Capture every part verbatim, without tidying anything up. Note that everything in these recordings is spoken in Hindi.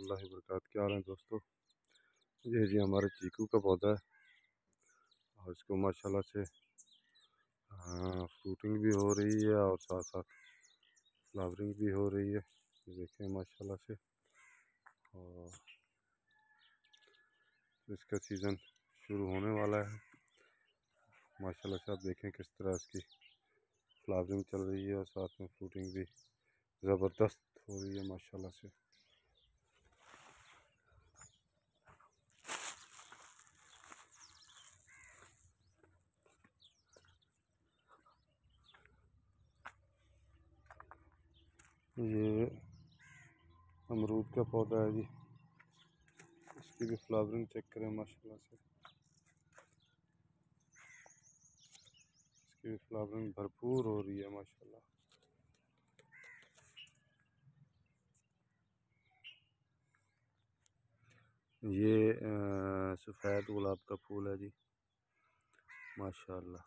वरहमतुल्लाहि वबरकातुहू। क्या हाल है दोस्तों। ये जी हमारे चीकू का पौधा है और इसको माशाल्लाह से फ्रूटिंग भी हो रही है और साथ साथ फ्लावरिंग भी हो रही है। देखें माशाल्लाह से, और इसका सीज़न शुरू होने वाला है। माशाल्लाह से आप देखें किस तरह इसकी फ्लावरिंग चल रही है और साथ में फ्रूटिंग भी ज़बरदस्त हो रही है माशाल्लाह से। ये अमरूद का पौधा है जी, इसकी भी फ्लावरिंग चेक करें माशाल्लाह से। इसकी भी फ्लावरिंग भरपूर हो रही है माशाल्लाह। ये सफ़ेद गुलाब का फूल है जी माशाल्लाह।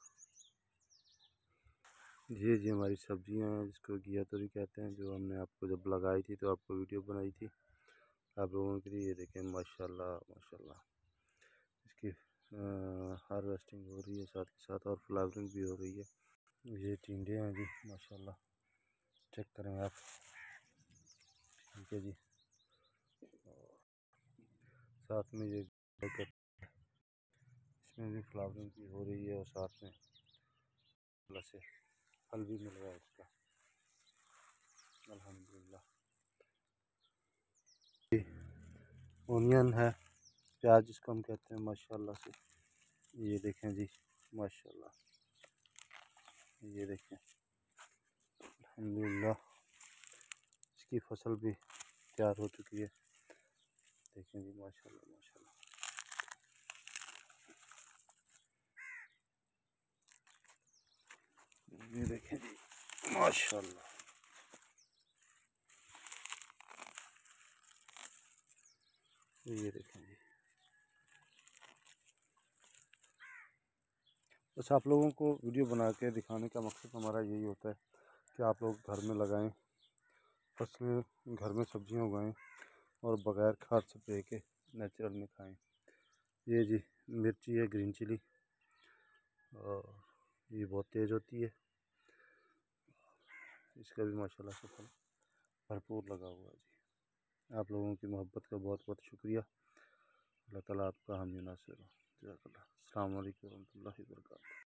ये जी हमारी सब्जियां हैं जिसको घिया तोरी कहते हैं, जो हमने आपको जब लगाई थी तो आपको वीडियो बनाई थी आप लोगों के लिए। ये देखें माशाल्लाह माशाल्लाह, इसकी हार्वेस्टिंग हो रही है साथ के साथ और फ्लावरिंग भी हो रही है। ये टिंडे हैं जी माशाल्लाह, चेक करें आप। ठीक है जी, साथ में ये इसमें भी फ्लावरिंग भी हो रही है और साथ में प्लस से फल भी मिल रहा है इसका अल्हम्दुलिल्लाह। ओनियन है, प्याज जिसको हम कहते हैं माशाल्लाह से। ये देखें जी माशाल्लाह, ये देखें अल्हम्दुलिल्लाह इसकी फसल भी तैयार हो चुकी है। देखें जी माशाल्लाह माशाल्लाह। ये देखें जी माशाल्लाह, ये देखें जी। बस आप लोगों को वीडियो बना के दिखाने का मकसद हमारा यही होता है कि आप लोग घर में लगाएं फसलें, घर में सब्जियां उगाएं और बग़ैर खाद स्प्रे के नेचुरल में खाएं। ये जी मिर्ची है, ग्रीन चिली, और ये बहुत तेज़ होती है। इसका भी माशाल्लाह से फल भरपूर लगा हुआ है जी। आप लोगों की मोहब्बत का बहुत बहुत शुक्रिया। अल्लाह ताला आपका हामी नासिर हो। जज़ाकल्लाह। अस्सलामु अलैकुम वरहमतुल्लाहि वबरकातुहू।